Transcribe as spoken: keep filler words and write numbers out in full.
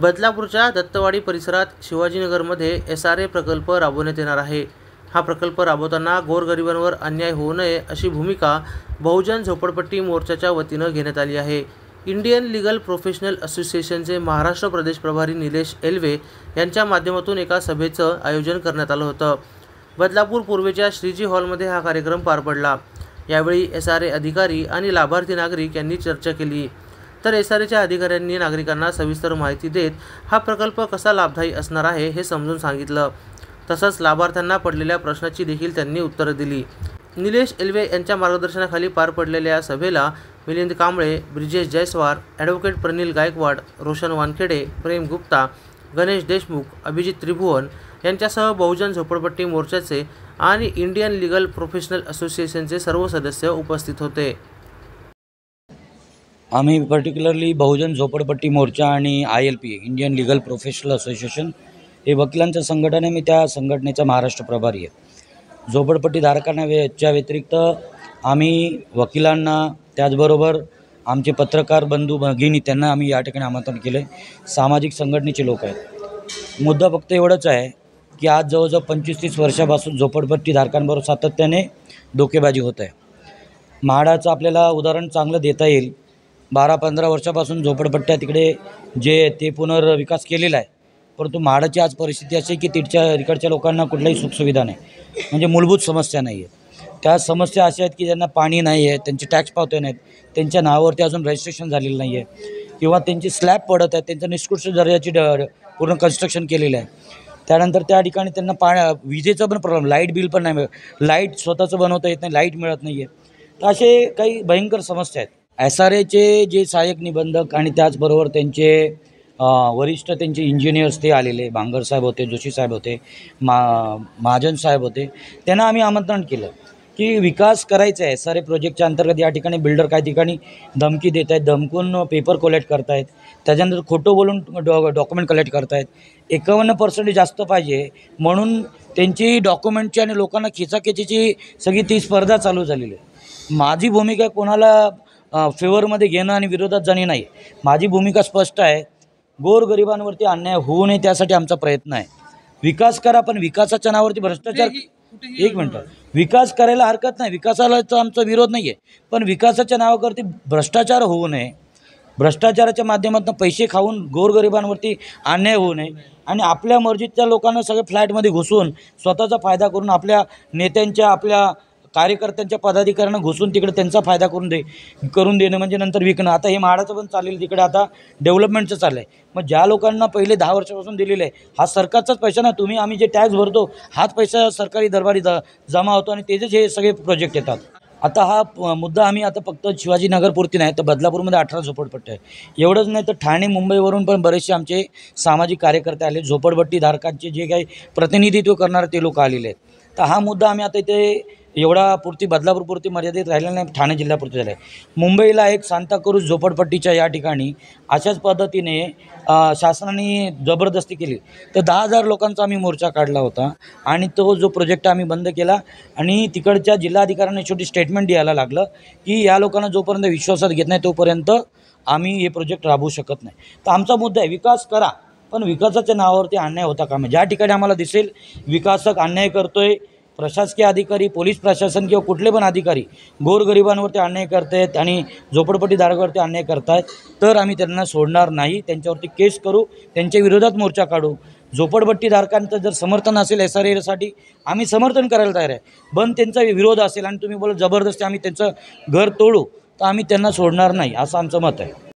बदलापूरच्या दत्तवाडी परिसरात शिवाजीनगरमध्ये S R A प्रकल्प राबवण्यात येणार आहे। हा प्रकल्प राबवताना गोरगरिबांवर अन्याय होऊ नये अशी भूमिका बहुजन झोपडपट्टी मोर्चाच्या वतीनं घेण्यात आली आहे। इंडियन लीगल प्रोफेशनल असोसिएशनचे महाराष्ट्र प्रदेश प्रभारी निलेश एल्वे यांच्या माध्यमातून एका सभेचं आयोजन करण्यात आलं होतं। बदलापूर पूर्वेच्या श्रीजी हॉलमध्ये हा कार्यक्रम पार पडला। यावेळी एस आर ए अधिकारी आणि लाभार्थी नागरिक यांनी चर्चा केली। तर एस आर एच्या अधिकाऱ्यांनी नागरिकांना सविस्तर माहिती देत हा प्रकल्प कसा लाभदायी असणार आहे हे समजून सांगितलं। तसंच लाभार्थ्यांना पडलेल्या प्रश्नाची देखील त्यांनी उत्तरं दिली। निलेश एल्वे यांच्या मार्गदर्शनाखाली पार पडलेल्या या सभेला मिलिंद कांबळे, ब्रिजेश जयस्वार, ॲडव्होकेट प्रनिल गायकवाड, रोशन वानखेडे, प्रेम गुप्ता, गणेश देशमुख, अभिजित त्रिभुवन यांच्यासह बहुजन झोपडपट्टी मोर्चाचे आणि इंडियन लीगल प्रोफेशनल असोसिएशनचे सर्व सदस्य उपस्थित होते। आम्ही पर्टिक्युलरली बहुजन झोपडपट्टी मोर्चा आणि I L P Indian legal professional association हे वकिलांचं संघटन आहे। मी त्या संघटनेचा महाराष्ट्र प्रभारी आहे। झोपडपट्टी धारकांना याच्या व्यतिरिक्त आम्ही वकिलांना, त्याचबरोबर आमचे पत्रकार बंधू भगिनी त्यांना आम्ही या ठिकाणी आमंत्रण केलं आहे। सामाजिक संघटनेचे लोक आहेत। मुद्दा फक्त एवढंच आहे की आज जवळजवळ पंचवीस तीस वर्षापासून झोपडपट्टी धारकांबरोबर सातत्याने धोकेबाजी होत आहे। म्हाडाचं आपल्याला उदाहरण चांगलं देता येईल। बारा पंधरा वर्षापासून झोपडपट्ट्या तिकडे जे ते पुनर्विकास केलेला आहे, परंतु म्हाडाची आज परिस्थिती अशी की तिकडच्या इकडच्या लोकांना कुठलाही सुखसुविधा नाही, म्हणजे मूलभूत समस्या नाही आहे। त्या समस्या अशा आहेत की ज्यांना पाणी नाही आहे, त्यांचे टॅक्स पावते नाहीत, त्यांच्या नावावरती अजून रजिस्ट्रेशन झालेलं नाही आहे, किंवा त्यांची स्लॅब पडत आहे, त्यांचं निष्कृष्ट दर्जाची ड पूर्ण कन्स्ट्रक्शन केलेलं आहे। त्यानंतर त्या ठिकाणी त्यांना पाण्या विजेचा पण प्रॉब्लेम, लाईट बिल पण नाही, लाईट स्वतःचं बनवता येत नाही, लाईट मिळत नाही आहे। तर असे काही भयंकर समस्या आहेत। एस आर एचे जे सहाय्यक निबंधक आणि त्याचबरोबर त्यांचे वरिष्ठ त्यांचे इंजिनियर्स ते आलेले, भांगर साहेब होते, जोशी साहेब होते, मा महाजन साहेब होते, त्यांना आम्ही आमंत्रण केलं की विकास करायचा आहे। एस आर ए प्रोजेक्टच्या अंतर्गत या ठिकाणी बिल्डर काही ठिकाणी धमकी देत आहेत, धमकून पेपर कलेक्ट करत आहेत, त्याच्यानंतर खोटं बोलून डॉ डॉक्युमेंट कलेक्ट करत आहेत। एकावन्न पर्सेंट जास्त पाहिजे म्हणून त्यांची डॉक्युमेंटची आणि लोकांना खिचाखिचीची सगळी ती स्पर्धा चालू झालेली आहे। माझी भूमिका कोणाला फेवरमध्ये घेणं आणि विरोधात जाणे नाही। माझी भूमिका स्पष्ट आहे, गोरगरिबांवरती अन्याय होऊ नये त्यासाठी आमचा प्रयत्न आहे। विकास करा, पण विकासाच्या नावावरती भ्रष्टाचार, एक मिनटं, विकास करायला हरकत नाही, विकासाला तर आमचा विरोध नाही आहे, पण विकासाच्या नावावरती भ्रष्टाचार होऊ नये, भ्रष्टाचाराच्या माध्यमातून पैसे खाऊन गोरगरिबांवरती अन्याय होऊ नये आणि आपल्या मर्जीच्या लोकांना सगळे फ्लॅटमध्ये घुसून स्वतःचा फायदा करून आपल्या नेत्यांच्या, आपल्या कार्यकर्त्यांच्या पदाधिकाऱ्यांना घुसून तिकडे त्यांचा फायदा करून दे करून देणं म्हणजे नंतर विकणं। आता हे म्हाडाचं पण चालेल, तिकडे आता डेव्हलपमेंटचं चाललं आहे। मग ज्या लोकांना पहिले दहा वर्षापासून दिलेलं आहे, हा सरकारचाच पैसा ना, तुम्ही आम्ही जे टॅक्स भरतो हाच पैसा सरकारी दरबारी ज जमा होतो आणि त्याचेच हे सगळे प्रोजेक्ट येतात। आता हा मुद्दा आम्ही आता फक्त शिवाजीनगरपुरती नाही तर बदलापूरमध्ये अठरा झोपडपट्ट्या आहे। एवढंच नाही तर ठाणे मुंबईवरून पण बरेचसे आमचे सामाजिक कार्यकर्ते आले, झोपडपट्टी धारकांचे जे काही प्रतिनिधित्व करणारे ते लोक आलेले आहेत। तर हा मुद्दा आम्ही आता इथे एवढा पुरती बदलापूरपुरती मर्यादित राहिलेला नाही, ठाणे जिल्ह्यापुरती झाला आहे। मुंबईला एक सांताक्रूज झोपडपट्टीच्या या ठिकाणी अशाच पद्धतीने शासनाने जबरदस्ती केली तर दहा हजार लोकांचा आम्ही मोर्चा काढला होता आणि तो जो प्रोजेक्ट आम्ही बंद केला आणि तिकडच्या जिल्हाधिकाऱ्यांना छोटी स्टेटमेंट द्यायला लागलं की या लोकांना जोपर्यंत विश्वासात घेत नाही तोपर्यंत आम्ही हे प्रोजेक्ट राबवू शकत नाही। तर आमचा मुद्दा आहे, विकास करा, पण विकासाच्या नावावरती अन्याय होता कामा। ज्या ठिकाणी आम्हाला दिसेल विकासक अन्याय करतोय, प्रशासकीय अधिकारी, पोलीस प्रशासन किंवा कुठले पण अधिकारी गोरगरिबांवरती अन्याय करत आहेत आणि झोपडपट्टी धारकावरती अन्याय करत आहेत, तर आम्ही त्यांना सोडणार नाही, त्यांच्यावरती केस करू, त्यांच्या विरोधात मोर्चा काढू। झोपडपट्टी धारकांचं जर समर्थन असेल एस आर एसाठी आम्ही समर्थन करायला तयार आहे, पण त्यांचा विरोध असेल आणि तुम्ही बोला जबरदस्ती आम्ही त्यांचं घर तोडू, तर आम्ही त्यांना सोडणार नाही, असं आमचं मत आहे।